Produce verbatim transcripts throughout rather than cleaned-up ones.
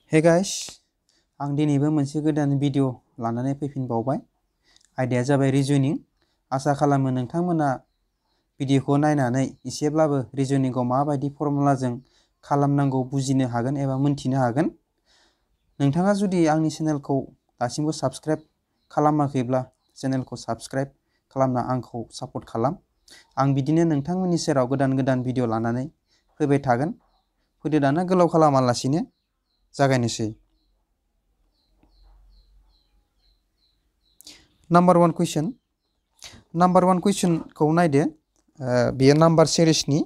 Hey guys, आं दिनैबो मोनसे गोदान भिडिअ लानानै फैफिनबावबाय। आयदाया जाबाय रिजनिं। आसा खालामो नोंथांमोना भिडिअखौ नायनानै एसेब्लाबो रिजनिंखौ माबायदि फर्मुलाजों खालामनांगौ बुजिनो हागोन एबा मोनथिनो हागोन। नोंथाङा जुदि आंनि चेनेलखौ दासिमबो साबस्क्राइब खालामाखैब्ला चेनेलखौ साबस्क्राइब खालामना आंखौ सापर्ट खालाम। आं बिदिनो नोंथांमोननि सेराव गोदान गोदान भिडिअ लानानै फैबाय थागोन। फैदो दाना गोलाव खालामालासिनो जागायनोसै। नाम्बार वन कुइसन नाम्बार वन कुइसनखौ नायदो। बेयो नाम्बार सिरिजनि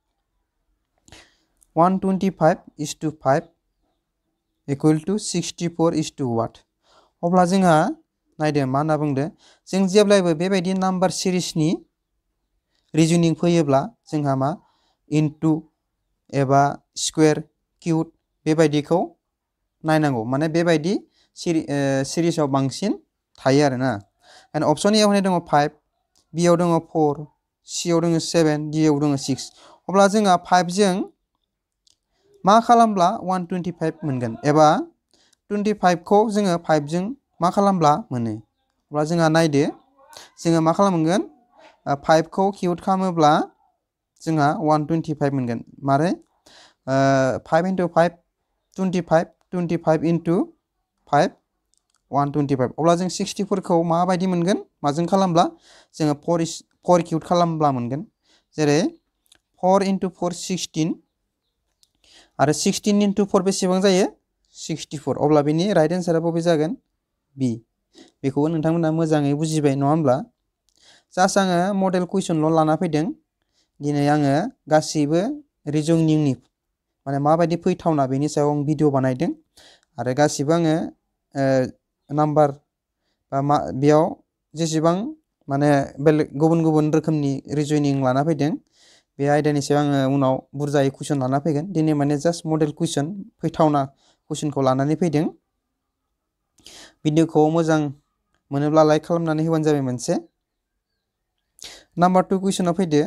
one twenty-five is to five equal to sixty-four is to what? अब्ला जोंहा नायदो मा होनना बुंदो, जों जेब्लायबो बेबायदि नाम्बार सिरिजनि रिजनिं फैयोब्ला जोंहा मा इनटु एबा स्क्वायर किउब बेबायदिखौ नायनांगौ। माने बेबायदि सिरि सिरिजआव बांसिन थायो आरोना। एन्ड अपसन ए आव होनाय दङ फाइभ, बि आव दङ फोर, सि आव दङ सेभेन, डि आव दङ सिक्स। अब्ला जोंहा फाइभ जों मा खालामब्ला one twenty-five मोनगोन एबा twenty-five खौ जोङो फाइभ जों मा खालामब्ला मोनो। अब्ला जोंहा नायदो जोङो मा खालामगोन, फाइभ खौ किउब खालामोब्ला जोंहा one twenty-five मोनगोन। मारै five into five twenty-five, twenty-five into five one twenty-five। अब्ला जों sixty-four खौ माबायदि मोनगोन, माजों खालामब्ला जोङो four four किउब खालामब्ला मोनगोन। जेरै four into four sixteen आरो sixteen into four बेसेबां जायो sixty-four। अब्ला बेनि राइट एन्सारा बबे जागोन, बि। बेखौबो नोंथांमोना मोजाङै बुजिबाय नङा होमब्ला। जास्ट आङो मडेल कुइसनल' लाना फैदों। दिनै आङो गासैबो रिजनिंनि माने माबायदि फैथावना बेनि सायाव आं भिडिअ बानायदों। आरो गासिबो आङो नाम्बार बा मा बेयाव जेसेबां माने बेलेग गुबुन गुबुन रोखोमनि रिजनिं लाना फैदों, बे आयदानि सायाव आङो उनाव बुरजायै कुइसन लाना फैगोन। दिनै माने जास्ट मडेल कुइसन फैथावना कुइसनखौ लानानै फैदों। भिडिअखौ मोजां मोनोब्ला लाइक खालामनानै होबानो जाबाय मोनसे। नाम्बार टु कुइसनाव फैदो।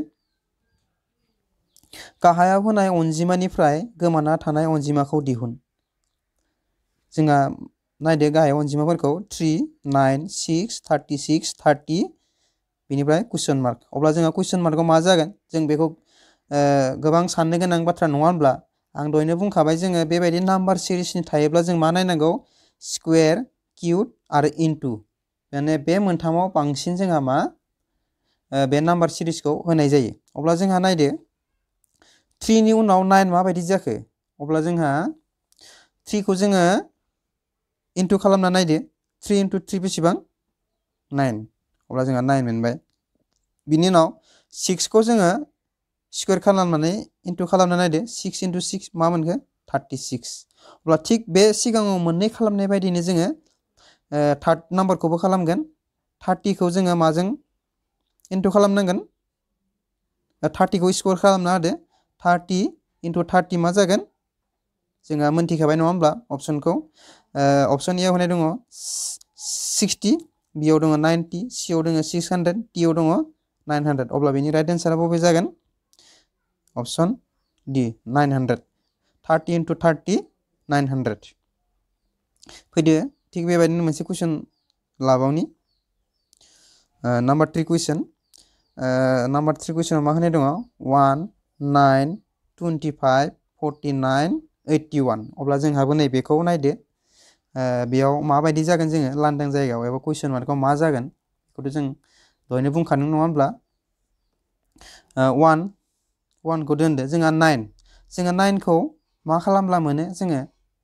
गाहायाव होनाय अनजिमानिफ्राय गोमाना थानाय अनजिमाखौ दिहुन। जोंहा नायदो गाहायाव अनजिमाफोरखौ three, nine, six, thirty-six, thirty बेनिफ्राय कुइसन मार्क। अब्ला जोंहा कुइसन मार्कआव मा जागोन, जों बेखौ गोबां साननो गोनां बाथ्रा नङा होनब्ला। आं दहायनो बुंखाबाय जोङो बेबायदि नाम्बार सिरिजनि थायोब्ला जों मा नायनांगौ, स्कुवेर, किउब आरो इनटु। माने बे मोनथामाव बांसिन जोंहा मा बे नाम्बार सिरिजखौ होनाय जायो। अब्ला जोंहा नायदो three नि उनाव nine माबायदि जाखो। अब्ला जोंहा three खौ जोङो इनटु खालामना नायदो। three into three बेसेबां nine। अब्ला जोंहा nine मोनबाय। बिनि उनाव six खौ जोङो स्कुवेर खालामनानै इनटु खालामना नायदो। six into six मा मोनखो thirty-six। अब्ला थिग बे सिगाङाव मोननै खालामनाय बायदिनो जोङो थार्ड नाम्बारखौबो खालामगोन। thirty खौ जोङो माजों इनटु खालामनांगोन, thirty खौ स्कुवेर खालामना होदो। thirty into thirty मा जागोन, जोंहा मोनथिखाबाय नङा होमब्ला अपसनखौ। अपसन ए आव होनाय दङ sixty, बि आव दङ ninety, सि आव दङ six hundred, डि आव दङ nine hundred। अब्ला बेनि राइट एन्सारा बबे जागोन, option D nine hundred। thirty into thirty nine hundred। फैदो थिग बेबायदिनो मोनसे कुइसन लाबावनि। Number three question number three कुइसनाव मा होनाय दङ one, nine, twenty-five, forty-nine, eighty-one। अब्ला जोंहाबो नैबेखौ नायदो। बेयाव माबायदि जागोन, जोङो लांदां जायगायाव एबा कुइसन मार्कआव मा जागोन बेखौथ' जों दहायनो बुंखादों नङा होमब्ला। one one खौ दोनदो। जोंहा nine जोंहा nine खौ मा खालामब्ला मोनो, जोङो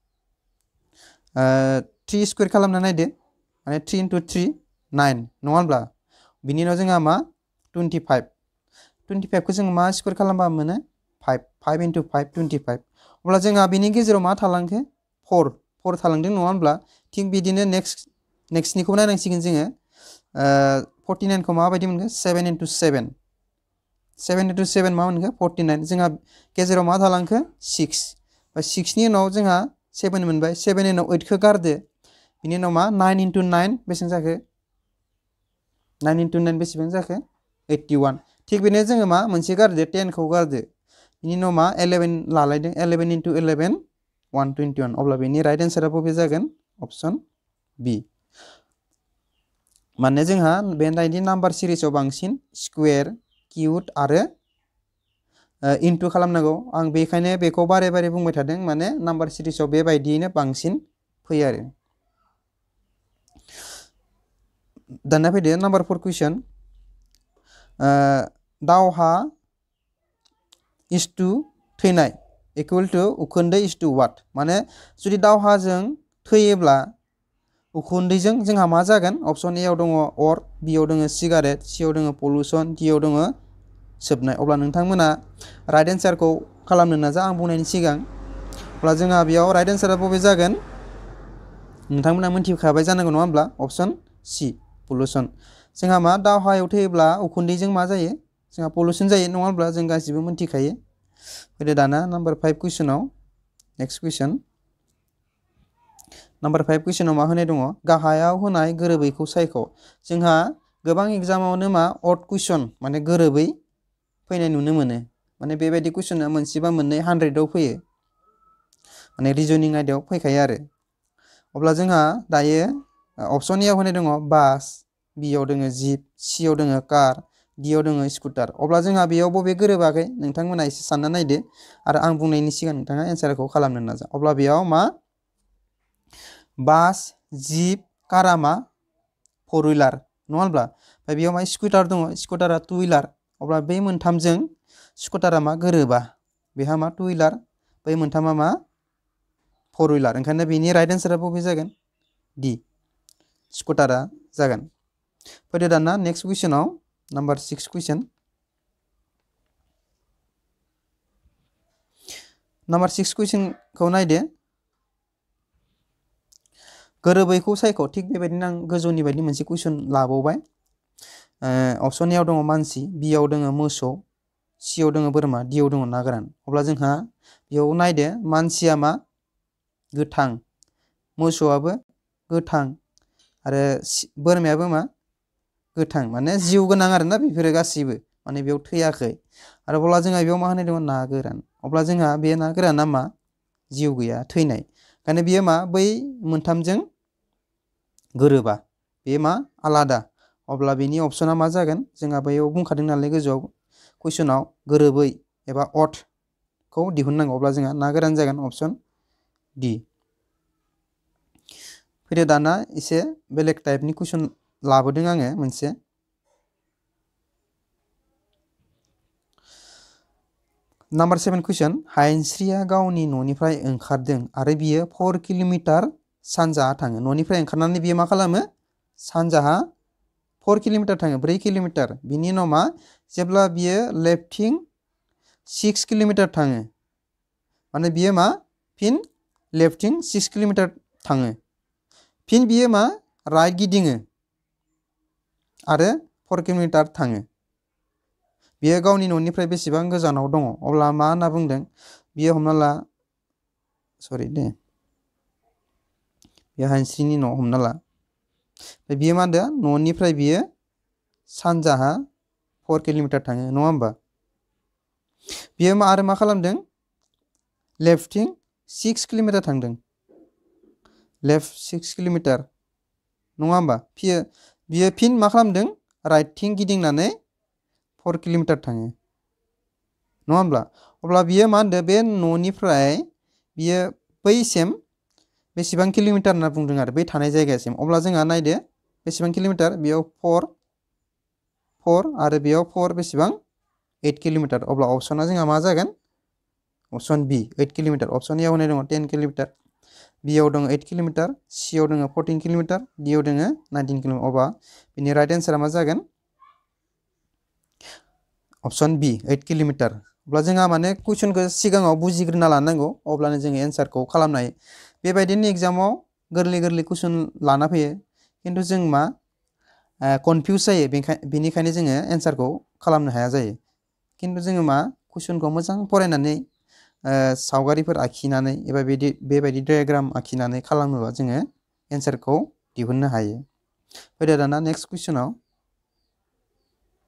three स्कुवेर खालामना नायदो। माने three into three nine नङा होमब्ला। बिनि उनाव जोंहा मा twenty-five twenty-five खौ जोङो मा स्कुवेर खालामबा मोनो five five into five twenty-five। अब्ला जोंहा बेनि गेजेराव मा थालांखो four four थालांदों नङा होमब्ला। थिग बिदिनो नेक्स्ट नेक्स्टनिखौ नायनांसिगोन जोङो। forty-nine खौ माबायदि मोनखो seven into seven seven into seven मा मोनखो forty-nine। जोंहा गेजेराव मा थालांखो six। six नि उनाव जोंहा seven मोनबाय। seven नि उनाव eight खौ गारदो। बिनि उनाव मा nine into nine बेसेबां जाखो, nine into nine बेसेबां जाखो eighty-one। थिग बेनो जोङो मा मोनसे गारदो ten खौ गारदो। बिनि उनाव मा eleven लालायदों। eleven into eleven one twenty-one अब्ला बेनि राइट आन्सारा बबे जागोन ऑप्शन बी माने जोंहा बे नाइनटी नाम्बार सिरिजआव बांसिन स्क्वायर क्यूब आरो इनटू खालामनांगौ आं बेखायनो बेखौ बारे बारे बुंबाय थादों माने नाम्बार सिरिजआव बेबायदियैनो बांसिन फैयो आरो दाना फैदो नाम्बार फोर कुइसन दावहा इज टू थैनाय इक्वल टू उखुन्दै इज टू व्हाट माने जुदि दावहाजों थैयोब्ला उखुन्दैजों जोंहा मा जागोन ऑप्शन ए आव दङ अर बी आव दङ सिगारेट सी आव दङ पल्यूशन डी आव दङ सोबनाय अब्ला नोंथांमोना राइट आन्सारखौ खालामनो नाजा आं बुंनायनि सिगां अब्ला जोंहा बेयाव राइट आन्सारा बबे जागोन नोंथांमोना मोनथिखाबाय जानांगौ नङा होमब्ला ऑप्शन सी पल्यूशन जोंहा मा दावहायाव थैयोब्ला उखुन्दैजों मा जायो जोंहा पल्यूशन जायो नङा होमब्ला जों गासिबो मोनथिखायो फैदो दाना नाम्बार फाइव कुइसनाव नेक्स्ट कुइसन नाम्बार फाइव कुइसनाव मा होनाय दङ गाहायाव होनाय गोरोबैखौ सायख' जोंहा गोबां एग्जामावनो मा अड कुइसन माने गोरोबै फैनाय नुनो मोनो माने बेबायदि कुइसना मोनसेबा मोननै हान्ड्रेडआव फैयो माने रिजनिं आयदायाव फैखायो आरो अब्ला जोंहा दायो ऑप्शन ए आव होनाय दङ बास बी आव दङ जिप सी आव दङ कार डी आव दङ स्कुटार अब्ला जोंहा बेयाव बबे गोरोबाखै नोंथांमोना एसे सानना नायदो आरो आं बुंनायनि सिगां नोंथाङा एन्सारखौ खालामनो नाजा अब्ला बेयाव मा बास जिप कारा मा फोर हुइलार नङा होनब्ला ओमफ्राय बेयाव मा स्कुटार दङ स्कुटारा टु हुइलार अब्ला बे मोनथामजों स्कुटारा मा गोरोबा बेहा मा टु हुइलार बै मोनथामा मा फोर हुइलार ओंखायनो बेनि राइट आन्सारा बबे जागोन डी स्कुटारा जागोन फैदो दाना नेक्स्ट कुइसनाव number six question number six कुइसनखौ नायदो गोरोबैखौ सायख' थिग बेबायदिनो आं गोजौनि बायदि मोनसे कुइसन लाबावबाय ऑप्शन ए आव दङ मानसि बी आव दङ मोसौ सी आव दङ बोरमा डी आव दङ ना गोरान अब्ला जोंहा बेयाव नायदो मानसिया मा गोथां मोसौआबो गोथां आरो बोरमायाबो मा गोथां माने जिउ गोनां आरोना बेफोरो गासिबो माने बेयाव थैयाखै आरो अब्ला जोंहा बेयाव मा होनाय दङ ना गोरान अब्ला जोंहा बे ना गोराना मा जिउ गैया थैनाय ओंखायनो बेयो मा बै मोनथामजों गोरोबा बे मा आलादा अब्ला बेनि ऑप्शना मा जागोन जोंहा बैयाव बुंखादों नालाय गोजौआव कुइसनाव गोरोबै एबा अड खौ दिहुननांगौ अब्ला जोंहा ना गोरान जागोन ऑप्शन डी फैदो दाना एसे बेलेग टाइपनि कुइसन लाबोदों आङो मोनसे नाम्बार सेभेन कुइसन हायेनस्रिया गावनि न'निफ्राय ओंखारदों आरो बियो फोर किल'मिटार सानजाहा थाङो न'निफ्राय ओंखारनानै बियो मा खालामो सानजाहा फोर किल'मिटार थाङो ब्रै किल'मिटार बिनि उनाव मा जेब्ला बियो लेफ्टथिं सिक्स किल'मिटार थाङो माने बियो मा फिन लेफ्टथिं सिक्स किल'मिटार थाङो फिन बियो मा राइट गिदिङो आरो फोर किल'मिटार थाङो बियो गावनि न'निफ्राय बेसेबां गोजानाव दङ अब्ला मा होनना बुंदों बियो हमना ला सरि दे बे हायेनस्रिनि न' हमना ला बियो मा होनदों न'निफ्राय बियो सानजाहा फोर किल'मिटार थाङो नङा होमबा बियो मा आरो मा खालामदों लेफ्टथिं सिक्स किल'मिटार थांदों लेफ्ट सिक्स किल'मिटार नङा होमबा बियो बियो फिन मा खालामदों राइटथिं गिदिंनानै फोर किल'मिटार थाङो नङा होमब्ला अब्ला बियो मा होनदों बे न'निफ्राय बियो बैसिम बेसेबां किल'मिटार होनना बुंदों आरो बै थानाय जायगासिम अब्ला जोंहा नायदो बेसेबां किल'मिटार बेयाव फोर फोर आरो बेयाव फोर बेसेबां एट किल'मिटार अब्ला ऑप्शना जोंहा मा जागोन option B eight kilometre option A आव होनाय दङ टेन किल'मिटार बी आव दङ एट किल'मिटार सी आव दङ फोर्टिन किल'मिटार डी आव दङ नाइनटिन किल'मिटार अब्ला बेनि राइट आन्सारा मा जागोन ऑप्शन बी एट किल'मिटार अब्ला जोंहा माने कुइसनखौ सिगाङाव बुजिग्रोना लानांगौ अब्लानो जोङो एन्सारखौ खालामनो हायो बेबायदिनो एग्जामाव गोरलै गोरलै कुइसन लाना फैयो खिन्थु जों मा कनफिउज जायो बेनिखायनो जोङो एन्सारखौ खालामनो हाया जायो खिन्थु जोङो मा कुइसनखौ मोजां फरायनानै सावगारिफोर आखिनानै एबा बेदि बेबायदि डायाग्राम आखिनानै खालामोबा जोङो एन्सारखौ दिहुननो हायो फैदो दाना नेक्स्ट कुइसनाव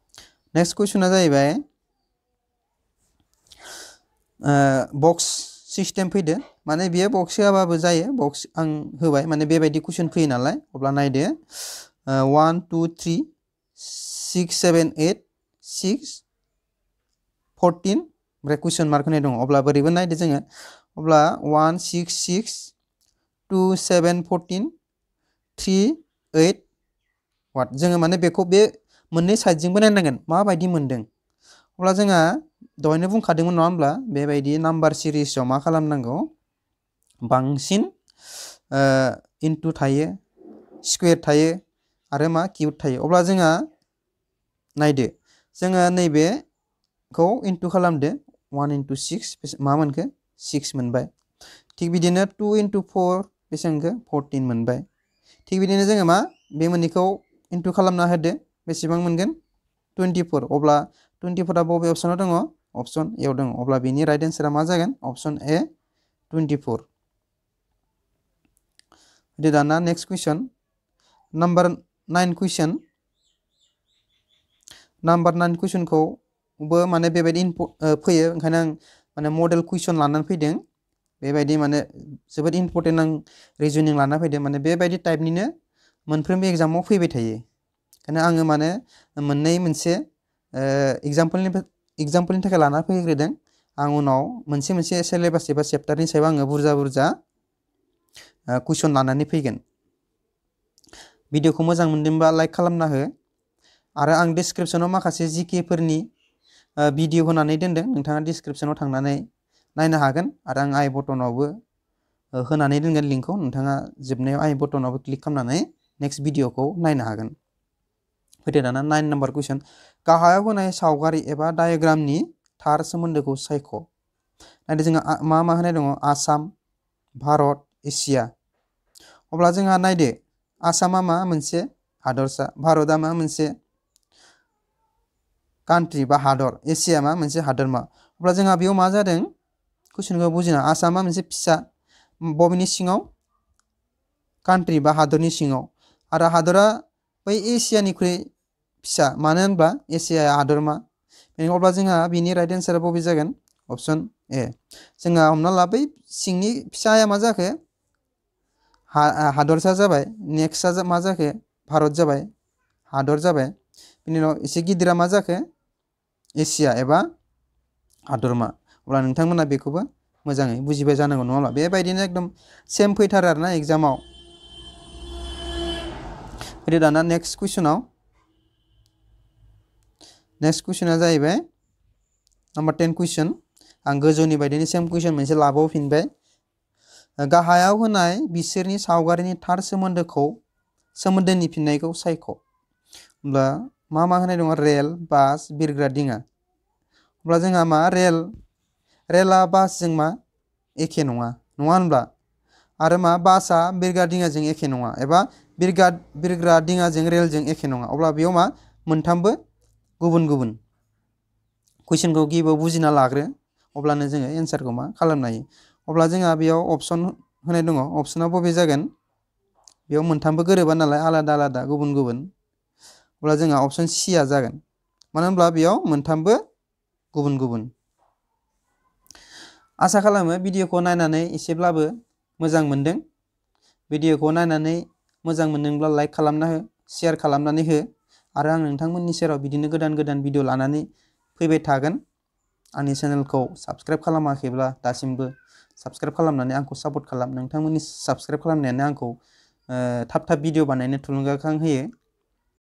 नेक्स्ट कुइसना जाहैबाय बक्स सिस्टेम फैदो माने बेयो बक्स होआबाबो जायो बक्स आं होबाय माने बेबायदि कुइसन फैयो नालाय अब्ला नायदो one two three six seven eight six fourteen ओमफ्राय कुइसन मार्क होनाय दङ अब्ला बोरैबो नायदो जोङो अब्ला one six six two seven fourteen three eight what जोङो माने बेखौ बे मोननै साइडजोंबो नायनांगोन माबायदि मोनदों अब्ला जोंहा दहायनो बुंखादोंमोन नङा होमब्ला बेबायदि नाम्बार सिरिजआव मा खालामनांगौ बांसिन इनटु थायो स्क्वेर थायो आरो मा किउब थायो अब्ला जोंहा नायदो जोङो नैबेखौ इनटु खालामदो वन इनटु सिक्स मा मोनखो सिक्स मोनबाय थिग बिदिनो टू इनटु फोर बेसेबांखो फोर्टीन मोनबाय थिग बिदिनो जोङो मा बे मोननैखौ इनटु खालामना होदो बेसेबां मोनगोन टुवेन्टि फोर अब्ला टुवेन्टि फोरा बबे अपसनाव दङ अपसन एयाव दङ अब्ला बेनि राइट एन्सारा मा जागोन अपसन ए टुवेन्टि फोर दाना next question number nine question number nine कुइसनखौबो माने बेबायदि फैयो ओंखायनो आं माने मडेल कुइसन लानानै फैदों बेबायदि माने जोबोद इम्पर्टेन्ट आं रिजनिं लाना फैदों माने बेबायदि टाइपनिनो मोनफ्रोमबो एग्जामाव फैबाय थायो ओंखायनो आङो माने मोननै मोनसे एग्जाम्पलनि एग्जाम्पलनि थाखाय लाना फैग्रोदों आं उनाव मोनसे मोनसे सिलेबास एबा चेप्टारनि सायाव आङो बुरजा बुरजा कुइसन लानानै फैगोन भिडिअखौ मोजां मोनदोंबा लाइक खालामना हो आरो आं डिसक्रिपसनाव माखासे जिकेफोरनि भिडिअ होनानै दोनदों नोंथाङा डिसक्रिपसनाव थांनानै नायनो हागोन आरो आं आइ बटनावबो होनानै दोनगोन लिंकखौ नोंथाङा जोबनायाव आइ बटनावबो क्लिक खालामनानै नेक्स्ट भिडिअखौ नायनो हागोन फैदो दाना नाइन नाम्बार कुइसन गाहायाव होनाय सावगारि एबा डायग्रामनि थार सोमोन्दोखौ सायख' नाथाय जोंहा मा मा होनाय दङ आसाम भारत एसिया अब्ला जोंहा नायदो आसामा मा मोनसे हादरसा भारतआ मा मोनसे कान्ट्रि बा हादर एसिया मा मोनसे हादरमा अब्ला जोंहा बेयाव मा जादों कुइसनखौ बुजिना आसामा मोनसे फिसा बबेनि सिङाव कान्ट्रि बा हादरनि सिङाव आरो हादरा बै एसियानिख्रुइ फिसा मानो होनब्ला एसिया हादरमा अब्ला जोंहा बिनि राइट एन्सारा बबे जागोन अपसन ए जोंहा हमना ला बै सिंनि फिसाया मा जाखो हादरसा जाबाय नेक्स्टआ मा जाखो भारत जाबाय हादर जाबाय बिनि उनाव एसे गिदिरा मा जाखो एसिया एबा हादरमा अब्ला नोंथांमोना बेखौबो मोजाङै बुजिबाय जानांगौ नङा होमब्ला बेबायदिनो एकदम सेम फैथारो आरोना एग्जामाव फैदो दाना नेक्स्ट कुइसनाव नेक्स्ट कुइसना जाहैबाय नाम्बार टेन कुइसन आं गोजौनि बायदिनो सेम कुइसन मोनसे लाबावफिनबाय गाहायाव होनाय बिसोरनि सावगारिनि थार सोमोन्दोखौ सोमोन्दोनि फिननायखौ सायख' होमब्ला मा मा होनाय दङ रेल बास बिरग्रा दिङा अब्ला जोंहा मा रेल रेला बासजों मा एखे नङा नङा होनब्ला आरो मा बासआ बिरग्रा दिङाजों एखे नङा एबा बिरग्रा बिरग्रा दिङाजों रेलजों एखे नङा अब्ला बेयाव मा मोनथामबो गुबुन गुबुन कुइसनखौ गिबियाव बुजिना लाग्रो अब्लानो जोङो एन्सारखौ मा खालामनो हायो अब्ला जोंहा बेयाव अपसन होनाय दङ अपसना बबे जागोन बेयाव मोनथामबो गोरोबा नालाय आलादा आलादा गुबुन गुबुन अब्ला जोंहा अपसन सिया जागोन मानो होनब्ला बेयाव मोनथामबो गुबुन गुबुन आसा खालामो भिडिअखौ नायनानै एसेब्लाबो मोजां मोनदों भिडिअखौ नायनानै मोजां मोनदोंब्ला लाइक खालामना हो शेयार खालामनानै हो आरो आं नोंथांमोननि सेराव बिदिनो गोदान गोदान भिडिअ लानानै फैबाय थागोन आंनि चेनेलखौ साबस्क्राइब खालामाखैब्ला दासिमबो साबस्क्राइब खालामनानै आंखौ सापर्ट खालाम नोंथांमोननि साबस्क्राइब खालामनायानो आंखौ थाब थाब भिडिअ बानायनो थुलुंगाखां होयो